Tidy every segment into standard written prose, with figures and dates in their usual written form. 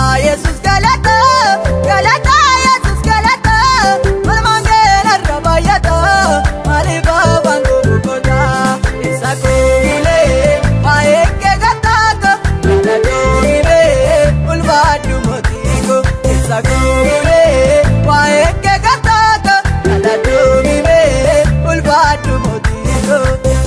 Yesus galata, galata Yesus galata, malmangena rabayata, maliba bango kota, isakule, maeke gataka, nadome, ulvadu motigo, isakule, maeke gataka, nadome, ulvadu motigo.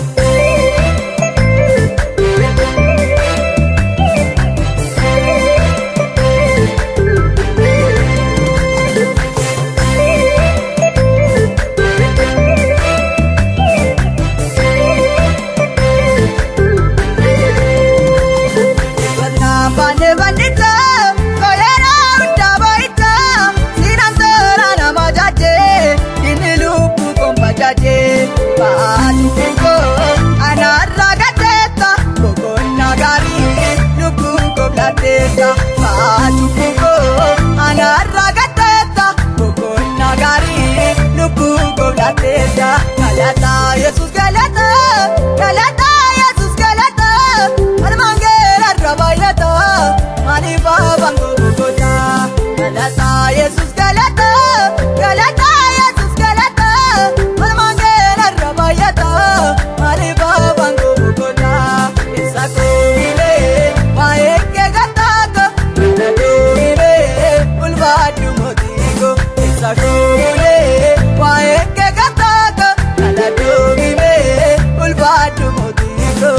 Baatuko anarragateta bokonna gari lubu goblateta baatuko anarragateta bokonna gari lubu goblateta galata Yesus galata galata Yesus galata almangera rabayata mani babango kota galata Yesus galata galata Yesus galata almangera rabayata mani babango kota isakule maeke gataka nadome ulvadu motigo isakule maeke gataka nadome ulvadu motigo.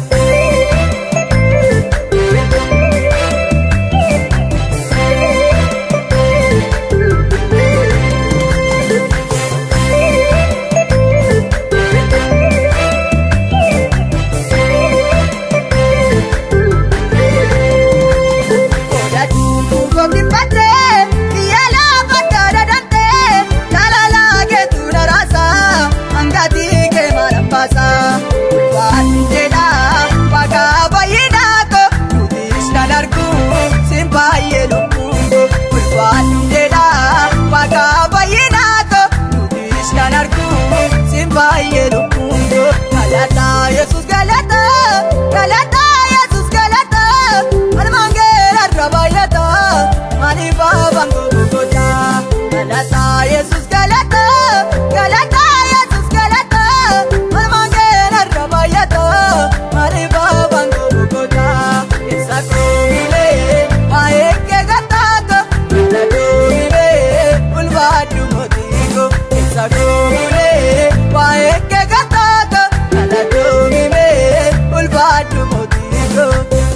Galata Yesus galata, galata Yesus galata, almangera rabayata, mani babango kota. Galata Yesus galata, galata Yesus galata, almangera rabayata, mani babango kota. Isakule maeke gataka, nadome ulvadu motigo. Isakule maeke gataka, nadome ulvadu motigo.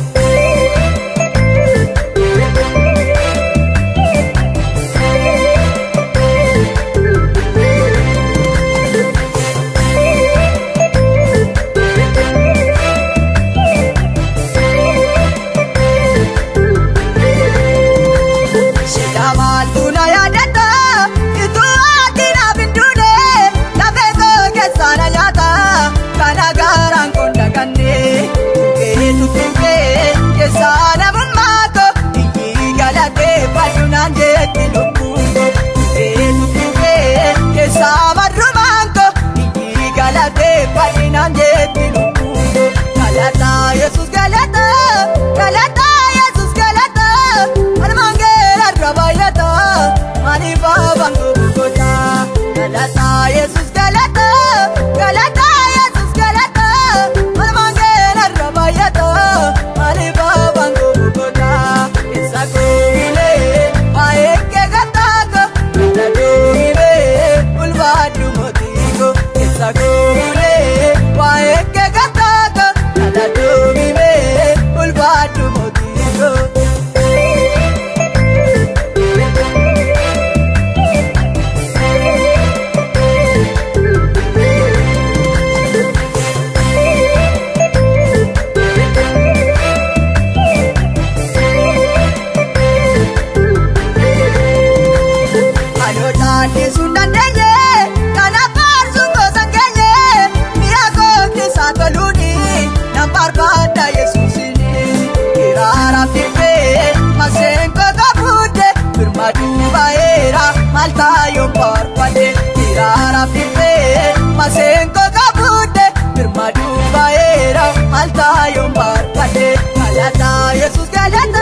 Galata Yesus galata, galata Yesus galata, almangera rabayata, mani babango kota. Galata Yesus galata, galata Yesus galata, almangera rabayata, mani babango kota. Isakule maeke gataka, nadome ulvadu motigo. Isakule maeke gataka, nadome ulvadu motigo. Anotati sundandeye, kana farsungo sangenye, miyako kisatoluni, namparbada Yesusini, kirara fife, masenko kapude, firmadu baera, malta yomparpade, kirara fife, masenko kapude, firmadu baera, malta yomparpade. Galata Yesus galata.